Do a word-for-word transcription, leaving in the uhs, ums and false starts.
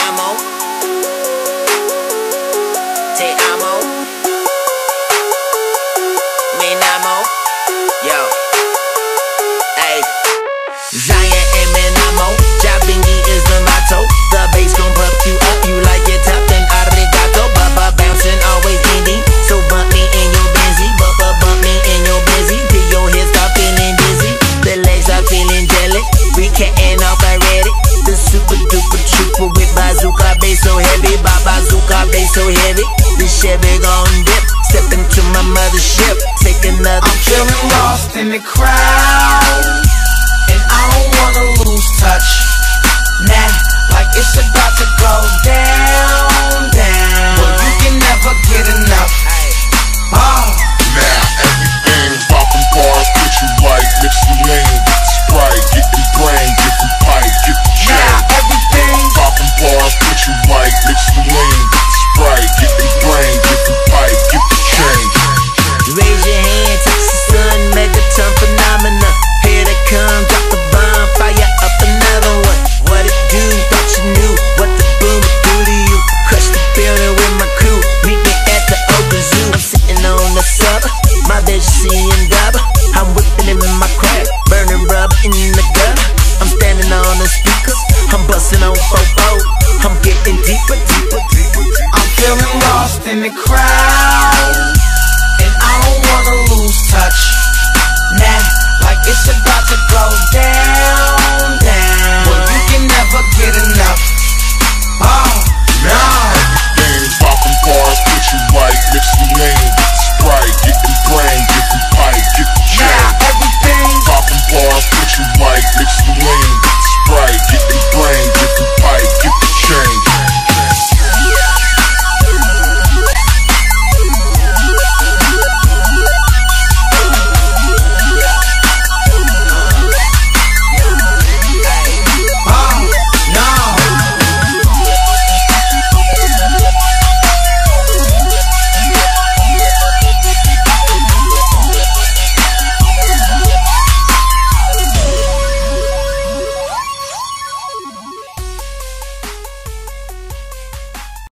amo, te amo, me amo, yo, ay. Zion and me amo, Jabingi is the motto. The bass gon' pump you up, you like it tough, then arigato. Bubba bouncing always indie, so bump me in your busy, bubba bump me in your busy, till your head start feeling dizzy, the legs are feeling jelly. We catting off already. The super duper trooper with bazooka bass so heavy, ba bazooka bass so heavy. The Chevy gon' dip, step into my mothership, take another I'm trip. feeling lost in the crowd.